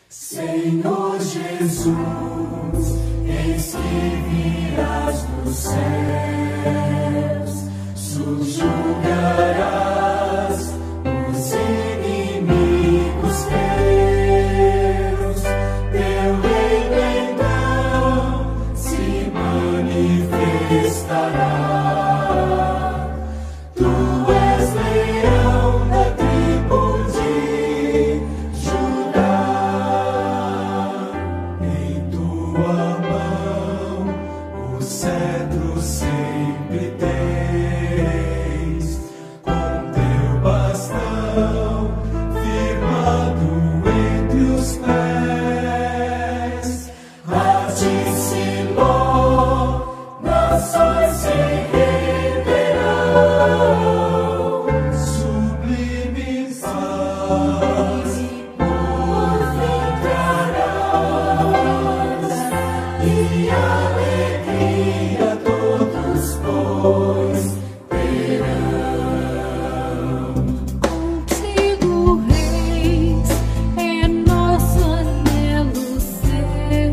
Senhor Jesus, eis que virás dos céus, subjugarás os inimigos teus. Teu reino então se manifestará. Tu és leão da tribo de Judá. Em tua mão o cetro sempre tens, com teu bastão firmado entre os pés. A ti, Senhor, nações se renderão. Sublime paz por fim trarás, e alegria todos, pois terão. Contigo, reis, é nosso anelo ser,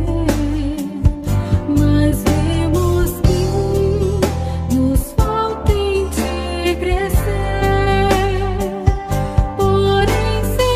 mas vemos que nos falta em ti crescer. Porém, Senhor,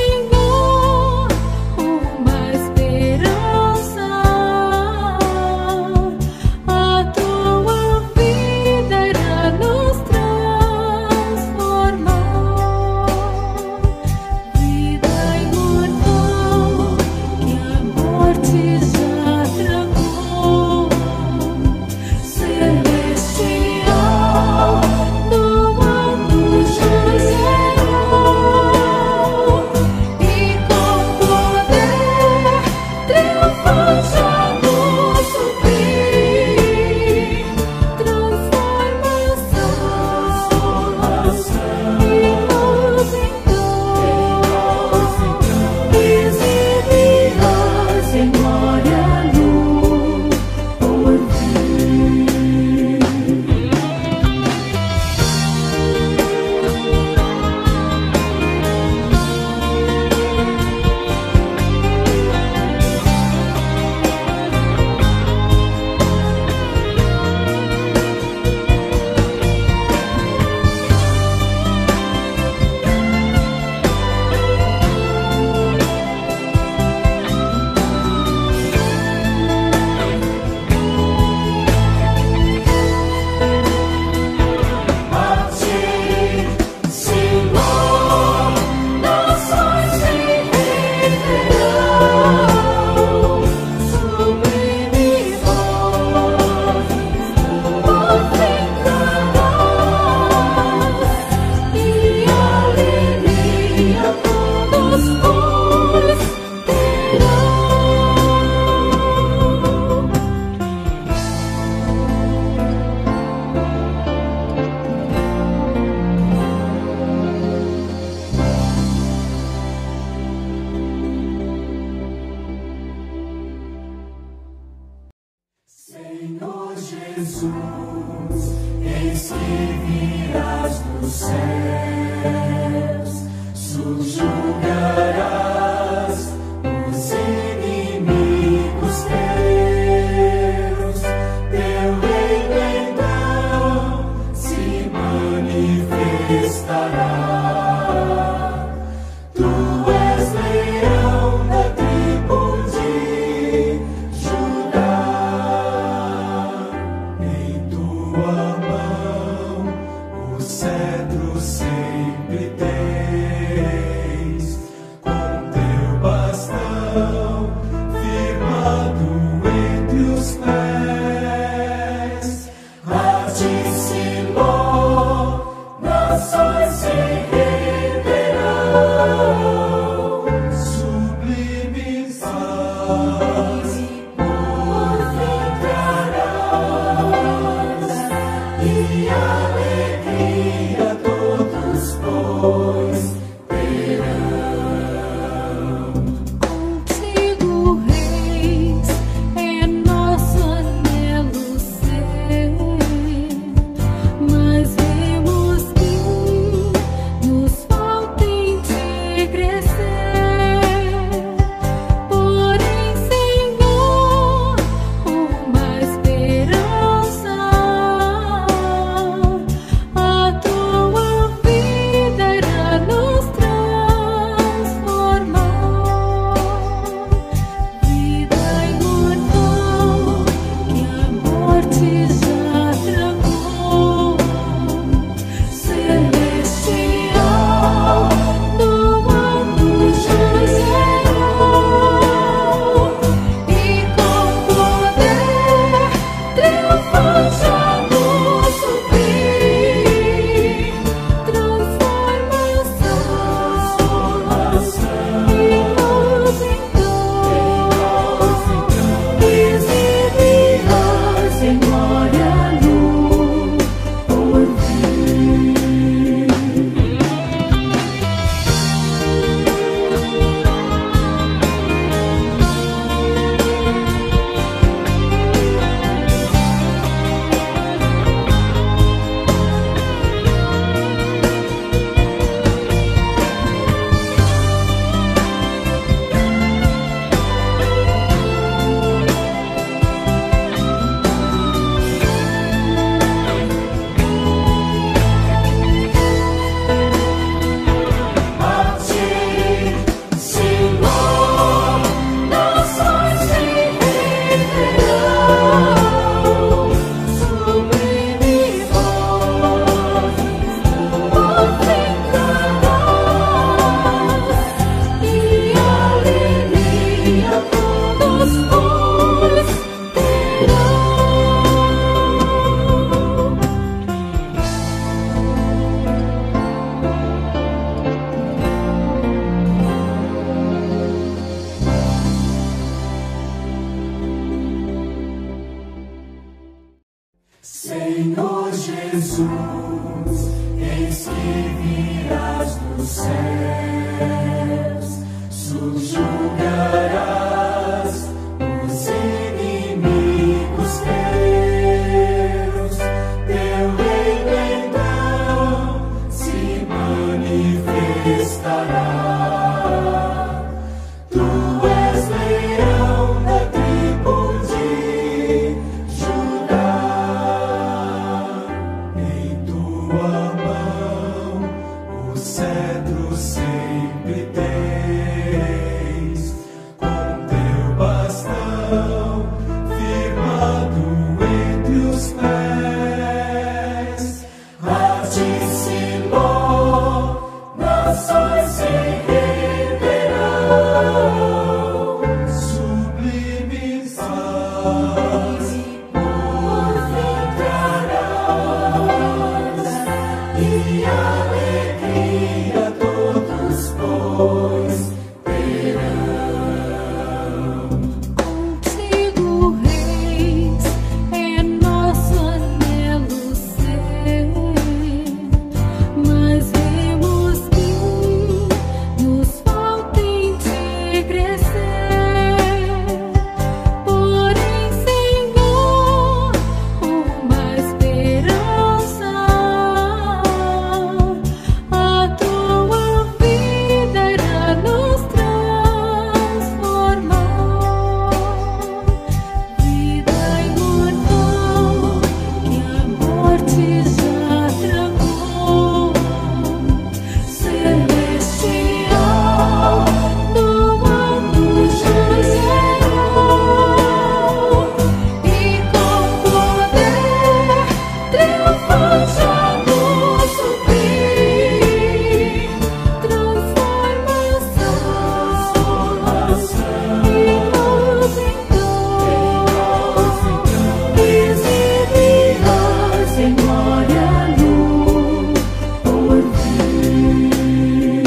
dos céus, subjugarás os inimigos teus. Teu reino então se manifestará. Tu és leão da tribo de Judá. Em tua mão o cetro sempre tens, com teu bastão firmado entre os pés. A ti, Senhor, nações se renderão. Sublimes paz por fim trarás, e alegria todos, pois terão. Contigo, reis, é nosso anelo ser, mas vemos que nos falta em ti crescer. Porém, Senhor, uma esperança, a tua vida irá nos transformar. Vida imortal que a morte já travou, celestial do alto jazerão, e com poder triunfante a nos suprir. Transformação, e nós então exibirás em glória no porvir.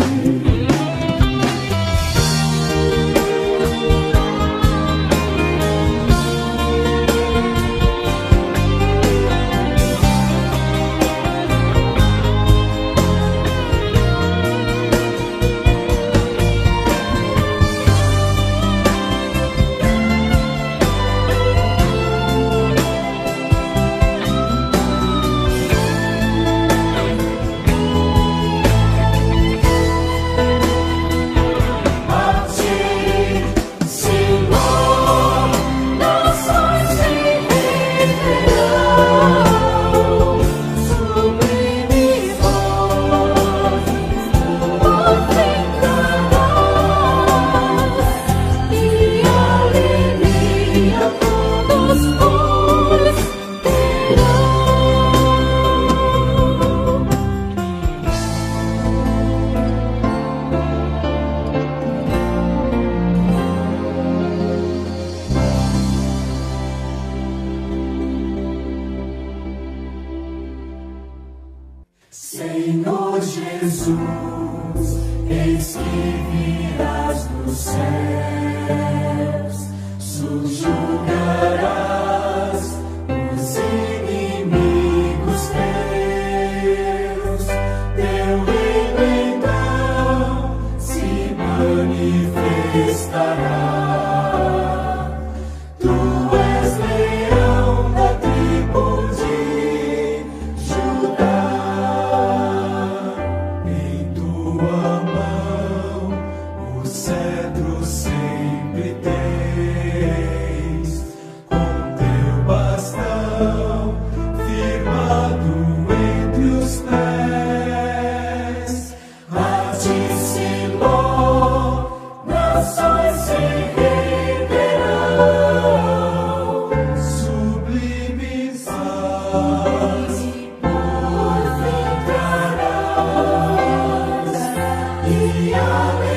A ti, Senhor, nações se renderão. Sublimes vozes por fim trarás, e alegria todos, pois terão. Senhor Jesus, eis que virás dos céus, subjugarás os inimigos teus. Teu reino então se manifestará. Tu és leão da tribo de Judá. Em tua mão o cetro sempre tens, com teu bastão firmado entre os pés. A ti, Senhor, nações se renderão. Sublimes paz por fim trarás, e alegria